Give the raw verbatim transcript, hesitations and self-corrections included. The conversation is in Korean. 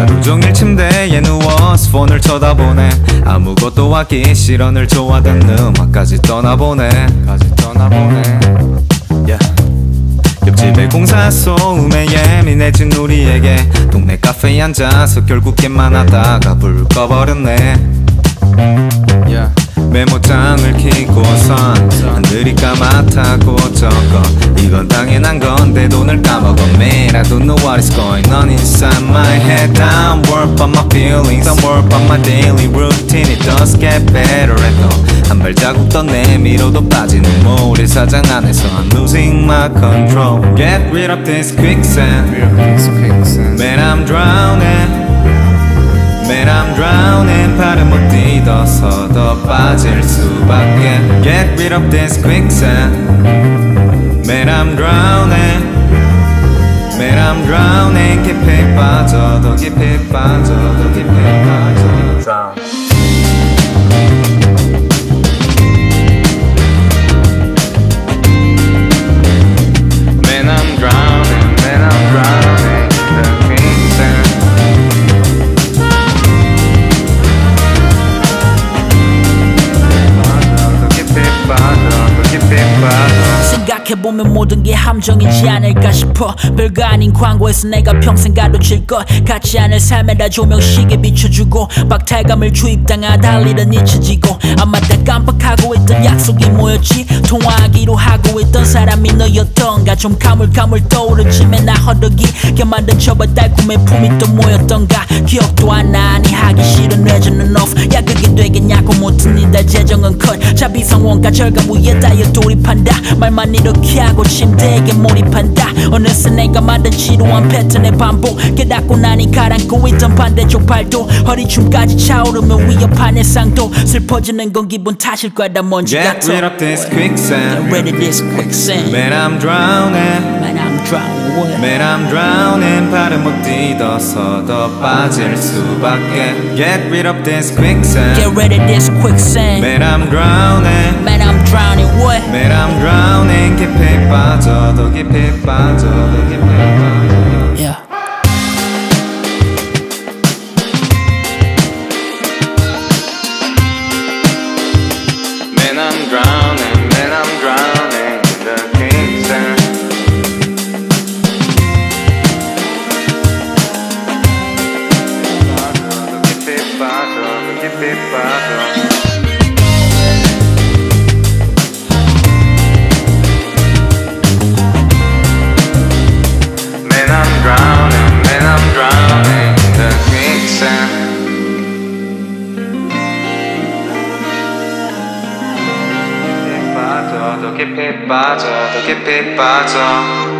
하루 종일 침대에 누워서 폰을 쳐다보네. 아무것도 하기 싫어 늘 좋아하던 음악까지 떠나보네. 까지 떠나보네. yeah. 옆집의 공사 소음에 예민해진 우리에게 동네 카페에 앉아서 결국 게임만 하다가 불 꺼버렸네. yeah. 메모장을 켜고선 하늘이 까맣다고 적어 이건 당연한 건데 돈을 까먹어. Man, I don't know what is going on inside my head. Don't worry about my feelings, don't worry about my daily routine. It does get better and 더 한 발자국 더 내밀어도 빠지는 모래사장 안에서 I'm losing my control. Get rid of this quicksand. Man, I'm drowning. Man, I'm drowning. 발을 못 디뎌서 더 빠질 수밖에. Get rid of this quicksand. Man, I'm drowning. Man, I'm drowning. 깊이 빠져 더 깊이 빠져 더 깊이 빠져. Drown. Man, I'm drowning. Man, I'm drowning. The quicksand. 생각해보면 모든 게 함정이지 않을까 싶어. 별거 아닌 광고에서 내가 평생 가로질 것 같지 않을 삶에다 조명시계 비춰주고 박탈감을 주입당하 달리던 잊혀지고 아마 다 깜빡하고 있던 약속이 뭐였지. 통화하기로 하고 있던 사람이 너였던가. 좀 가물가물 떠오르지 맨날 허덕이게 만든 저번 달콤의 품이 또 뭐였던가. 기억도 안 나니 하기 싫은 뇌전은 off. 야 그게 되겠냐고 못은 이달 재정은 컷. 자비성원가 절감 위에 다이어 돌입한다. 말만 이렇게 하고 침대에 몰입한다. 어느새 내가 만든 지루한 패턴의 반복. 깨닫고 나니 가라앉고 있던 반대쪽 발도 허리춤까지 차오르면 위협한 일상도 슬퍼지는 건 기분 탓일 거야 다 먼지 같아. Get rid of this quicksand. Get rid of this quicksand. Man, I'm drowning. Man, I'm drowning. Man, I'm drowning. 발을 못 디뎌서 더 빠질 수밖에. Get rid of this quicksand. Get rid of this quicksand. Man, I'm drowning. Man, I'm drowning. What? Man, I'm drowning. 깊이 빠져 더 깊이 빠져 더 깊이 빠져. Yeah. Man, I'm drowning. Man, I'm drowning in the quicksand. 더 깊이 빠져 더 깊이 빠져. 더 깊이 빠져 더 깊이 빠져.